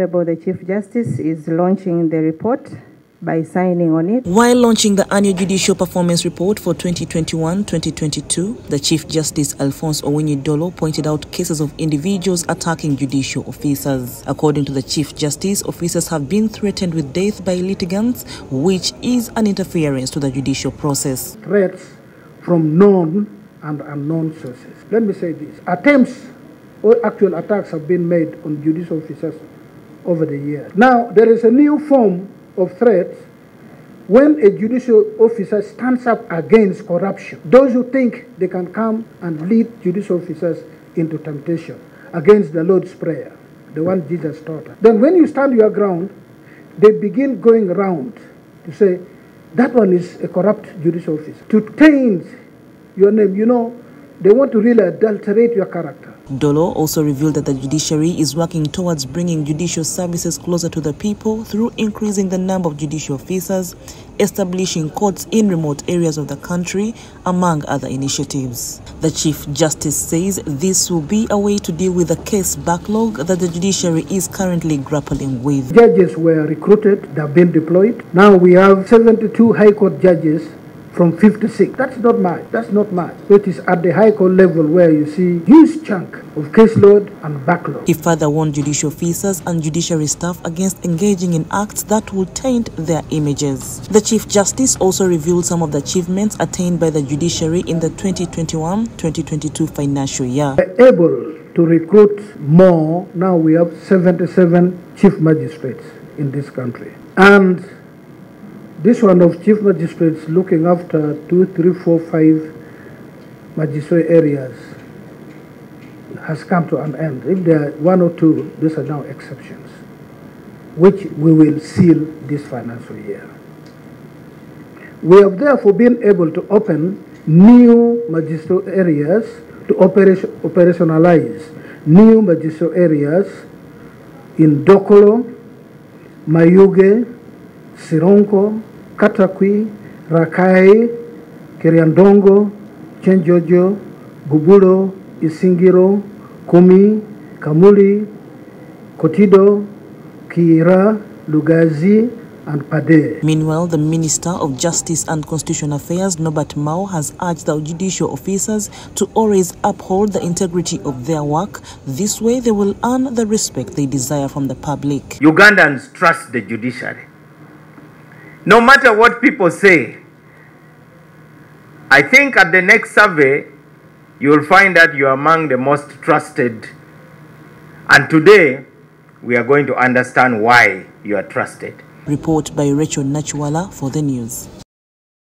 Honorable the Chief Justice is launching the report by signing on it. While launching the annual judicial performance report for 2021-2022, the Chief Justice Alphonse Owiny Dollo pointed out cases of individuals attacking judicial officers. According to the Chief Justice, officers have been threatened with death by litigants, which is an interference to the judicial process. Threats from known and unknown sources. Let me say this. Attempts or actual attacks have been made on judicial officers over the years. Now, there is a new form of threats when a judicial officer stands up against corruption. Those who think they can come and lead judicial officers into temptation against the Lord's Prayer, the one Jesus taught us. Then when you stand your ground, they begin going around to say, that one is a corrupt judicial officer. To taint your name, they want to really adulterate your character. Dollo also revealed that the judiciary is working towards bringing judicial services closer to the people through increasing the number of judicial officers, establishing courts in remote areas of the country, among other initiatives. The Chief Justice says this will be a way to deal with the case backlog that the judiciary is currently grappling with. Judges were recruited, they have been deployed. Now we have 72 High Court judges from 56. That's not much. That's not much. So it is at the High Court level where you see huge chunk of caseload and backlog. He further warned judicial officers and judiciary staff against engaging in acts that will taint their images. The Chief Justice also revealed some of the achievements attained by the judiciary in the 2021-2022 financial year. We're able to recruit more. Now we have 77 chief magistrates in this country. And this one of chief magistrates looking after 2, 3, 4, 5 magistrate areas has come to an end. If there are 1 or 2, these are now exceptions, which we will seal this financial year. We have therefore been able to open new magistrate areas to operationalize new magistrate areas in Dokolo, Mayuge, Sironko, Katakwi, Rakai, Kiriandongo, Chenjojo, Bubulo, Isingiro, Kumi, Kamuli, Kotido, Kira, Lugazi, and Pade. Meanwhile, the Minister of Justice and Constitutional Affairs, Norbert Mao, has urged the judicial officers to always uphold the integrity of their work. This way, they will earn the respect they desire from the public. Ugandans trust the judiciary. No matter what people say, I think at the next survey, you will find that you are among the most trusted. And today, we are going to understand why you are trusted. Report by Rachel Nachuala for the news.